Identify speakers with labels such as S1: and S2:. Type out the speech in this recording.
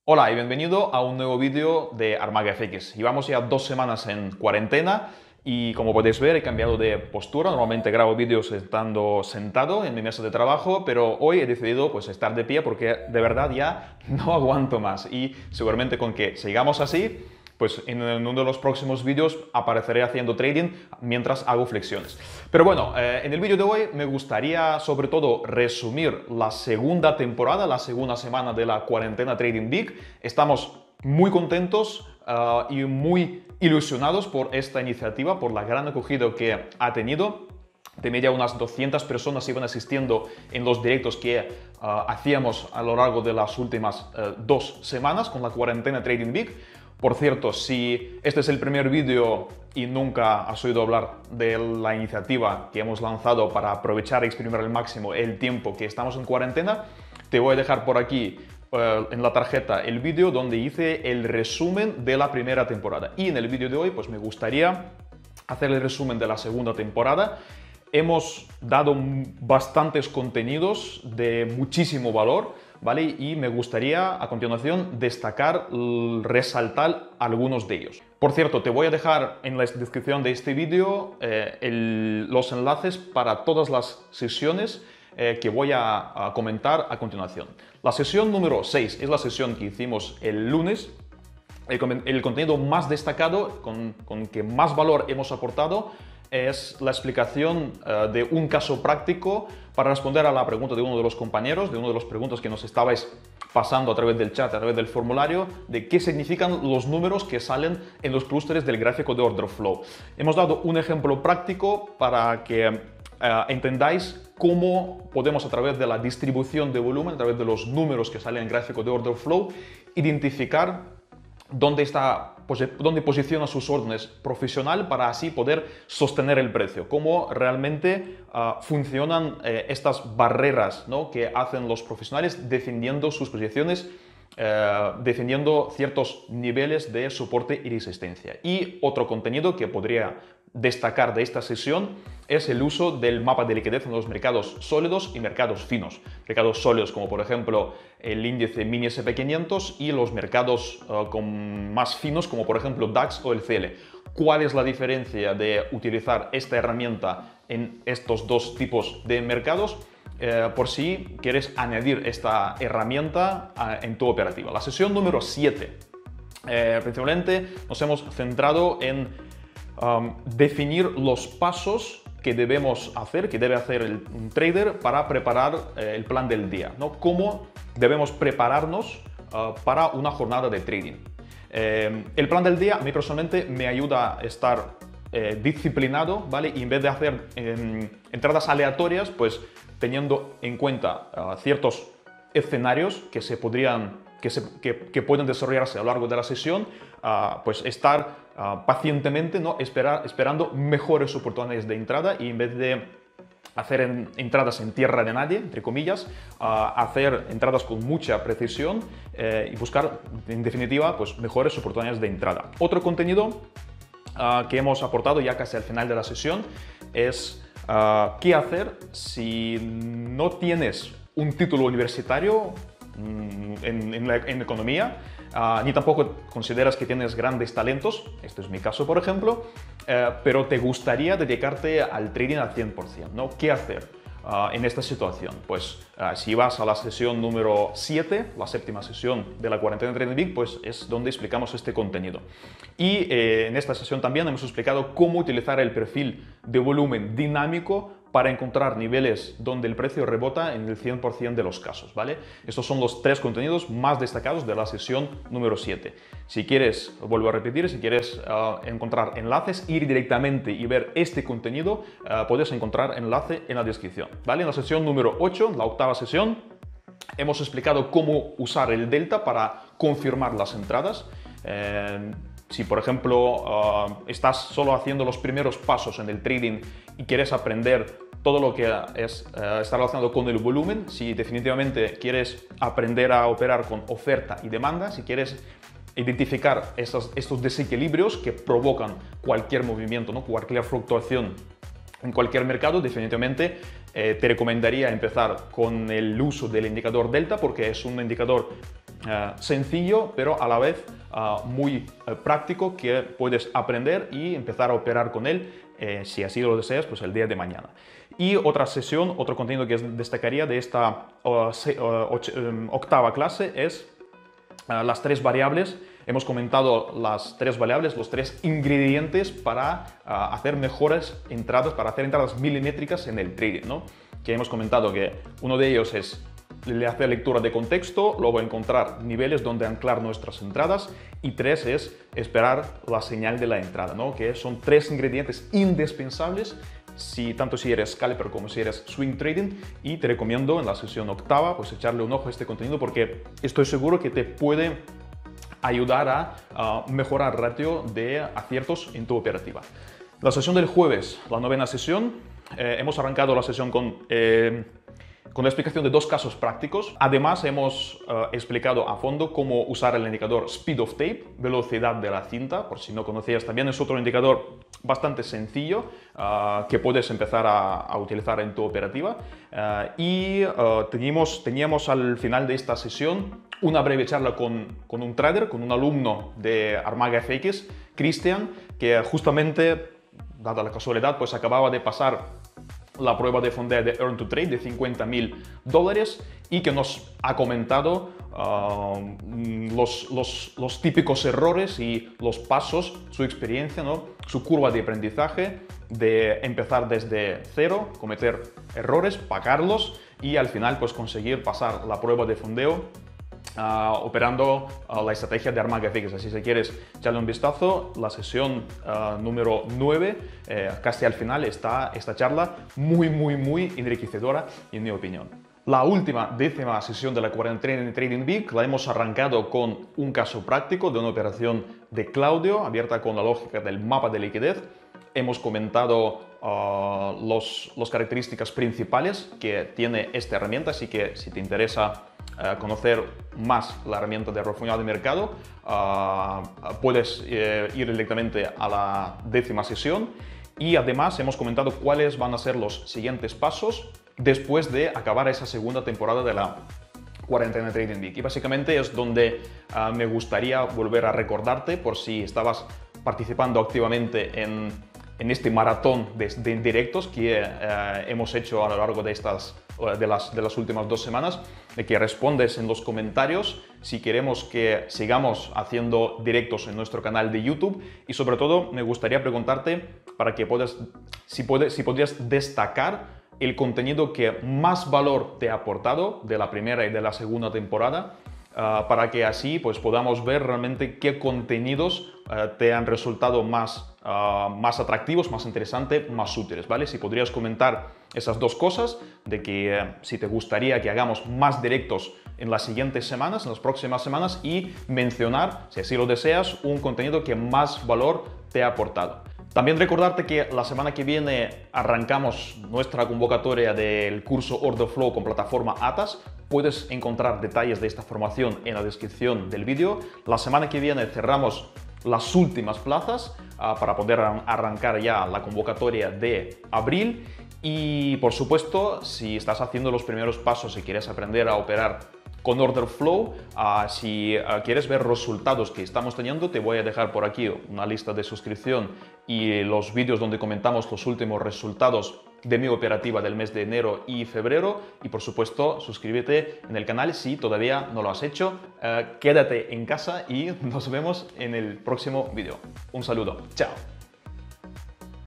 S1: Hola y bienvenido a un nuevo vídeo de Armaga FX. Llevamos ya 2 semanas en cuarentena y como podéis ver he cambiado de postura. Normalmente grabo vídeos estando sentado en mi mesa de trabajo, pero hoy he decidido pues estar de pie porque de verdad ya no aguanto más y seguramente con que sigamos así pues en uno de los próximos vídeos apareceré haciendo trading mientras hago flexiones. Pero bueno, en el vídeo de hoy me gustaría sobre todo resumir la segunda temporada, la segunda semana de la cuarentena Trading Week. Estamos muy contentos y muy ilusionados por esta iniciativa, por la gran acogida que ha tenido. De media unas 200 personas iban asistiendo en los directos que hacíamos a lo largo de las últimas 2 semanas con la cuarentena Trading Week. Por cierto, si este es el primer vídeo y nunca has oído hablar de la iniciativa que hemos lanzado para aprovechar y exprimir al máximo el tiempo que estamos en cuarentena, te voy a dejar por aquí en la tarjeta el vídeo donde hice el resumen de la primera temporada. Y en el vídeo de hoy pues me gustaría hacer el resumen de la segunda temporada. Hemos dado bastantes contenidos de muchísimo valor, ¿vale? Y me gustaría a continuación destacar, resaltar algunos de ellos. Por cierto, te voy a dejar en la descripción de este vídeo los enlaces para todas las sesiones que voy a comentar a continuación. La sesión número 6 es la sesión que hicimos el lunes. El contenido más destacado, con que más valor hemos aportado, es la explicación de un caso práctico para responder a la pregunta de uno de los compañeros, de uno de los preguntas que nos estabais pasando a través del chat, a través del formulario, de qué significan los números que salen en los clústeres del gráfico de order flow. Hemos dado un ejemplo práctico para que entendáis cómo podemos, a través de la distribución de volumen, a través de los números que salen en el gráfico de order flow, identificar dónde posiciona sus órdenes profesional para así poder sostener el precio, cómo realmente funcionan estas barreras, ¿no?, que hacen los profesionales defendiendo sus posiciones, defendiendo ciertos niveles de soporte y resistencia. Y otro contenido que podría destacar de esta sesión es el uso del mapa de liquidez en los mercados sólidos y mercados finos. Mercados sólidos como por ejemplo el índice mini SP500 y los mercados más finos como por ejemplo DAX o el CL. ¿Cuál es la diferencia de utilizar esta herramienta en estos dos tipos de mercados? Por si quieres añadir esta herramienta en tu operativa. La sesión número 7. Principalmente nos hemos centrado en definir los pasos que debemos hacer, que debe hacer un trader para preparar el plan del día, ¿no? Cómo debemos prepararnos para una jornada de trading. El plan del día a mí personalmente me ayuda a estar disciplinado, ¿vale? Y en vez de hacer entradas aleatorias, pues teniendo en cuenta ciertos escenarios que pueden desarrollarse a lo largo de la sesión, pues estar pacientemente, ¿no?, esperando mejores oportunidades de entrada y en vez de hacer entradas en tierra de nadie, entre comillas, hacer entradas con mucha precisión y buscar, en definitiva, pues mejores oportunidades de entrada. Otro contenido que hemos aportado ya casi al final de la sesión es qué hacer si no tienes un título universitario en economía, ni tampoco consideras que tienes grandes talentos, este es mi caso por ejemplo, pero te gustaría dedicarte al trading al 100%, ¿no? ¿Qué hacer en esta situación? Pues si vas a la sesión número 7, la séptima sesión de la cuarentena Trading Week, pues es donde explicamos este contenido. Y en esta sesión también hemos explicado cómo utilizar el perfil de volumen dinámico para encontrar niveles donde el precio rebota en el 100% de los casos, ¿vale? Estos son los 3 contenidos más destacados de la sesión número 7. Si quieres, vuelvo a repetir, si quieres encontrar enlaces, ir directamente y ver este contenido, puedes encontrar enlace en la descripción, ¿vale? En la sesión número 8, la octava sesión, hemos explicado cómo usar el delta para confirmar las entradas. Si, por ejemplo, estás solo haciendo los primeros pasos en el trading y quieres aprender todo lo que está relacionado con el volumen, si definitivamente quieres aprender a operar con oferta y demanda, si quieres identificar estos desequilibrios que provocan cualquier movimiento, ¿no?, cualquier fluctuación en cualquier mercado, definitivamente te recomendaría empezar con el uso del indicador delta porque es un indicador sencillo, pero a la vez muy práctico, que puedes aprender y empezar a operar con él, si así lo deseas, pues el día de mañana. Y otra sesión, otro contenido que destacaría de esta octava clase es las tres variables. Hemos comentado las tres variables, los tres ingredientes para hacer mejores entradas, para hacer entradas milimétricas en el trading, ¿no? Que hemos comentado que uno de ellos es hacer lectura de contexto, luego encontrar niveles donde anclar nuestras entradas, y tres es esperar la señal de la entrada, ¿no? Que son tres ingredientes indispensables, tanto si eres scalper como si eres swing trading, y te recomiendo en la sesión octava pues echarle un ojo a este contenido, porque estoy seguro que te puede ayudar a mejorar ratio de aciertos en tu operativa. La sesión del jueves, la novena sesión, hemos arrancado la sesión con la explicación de dos casos prácticos. Además, hemos explicado a fondo cómo usar el indicador Speed of Tape, velocidad de la cinta, por si no conocías. También es otro indicador bastante sencillo que puedes empezar a utilizar en tu operativa. Teníamos al final de esta sesión una breve charla con un trader, con un alumno de Armaga FX, Cristian, que justamente, dada la casualidad, pues acababa de pasar la prueba de fondeo de Earn to Trade de $50.000 y que nos ha comentado los típicos errores y los pasos, su experiencia, ¿no? Su curva de aprendizaje de empezar desde cero, cometer errores, pagarlos y al final pues conseguir pasar la prueba de fondeo operando la estrategia de Armaga FX. Así si quieres echarle un vistazo, la sesión número 9, casi al final, está esta charla muy enriquecedora en mi opinión. La última, décima sesión de la cuarentena Trading Week la hemos arrancado con un caso práctico de una operación de Claudio abierta con la lógica del mapa de liquidez. Hemos comentado las características principales que tiene esta herramienta, así que si te interesa conocer más la herramienta de refundido de mercado, puedes ir directamente a la décima sesión. Y además hemos comentado cuáles van a ser los siguientes pasos después de acabar esa segunda temporada de la cuarentena Trading Week. Y básicamente es donde me gustaría volver a recordarte, por si estabas participando activamente en este maratón de directos que hemos hecho a lo largo de las últimas 2 semanas, de que respondes en los comentarios si queremos que sigamos haciendo directos en nuestro canal de YouTube, y sobre todo me gustaría preguntarte para que si podrías destacar el contenido que más valor te ha aportado de la primera y de la segunda temporada, para que así pues podamos ver realmente qué contenidos te han resultado más atractivos, más interesantes, más útiles, ¿vale? Si podrías comentar esas dos cosas, de que si te gustaría que hagamos más directos en las siguientes semanas, en las próximas semanas, y mencionar, si así lo deseas, un contenido que más valor te ha aportado. También recordarte que la semana que viene arrancamos nuestra convocatoria del curso Order Flow con plataforma Atas. Puedes encontrar detalles de esta formación en la descripción del vídeo. La semana que viene cerramos las últimas plazas para poder arrancar ya la convocatoria de abril. Y por supuesto, si estás haciendo los primeros pasos y quieres aprender a operar con Order Flow, si quieres ver resultados que estamos teniendo, te voy a dejar por aquí una lista de suscripción y los vídeos donde comentamos los últimos resultados de mi operativa del mes de enero y febrero. Y por supuesto, suscríbete en el canal si todavía no lo has hecho. Quédate en casa y nos vemos en el próximo vídeo. Un saludo, chao.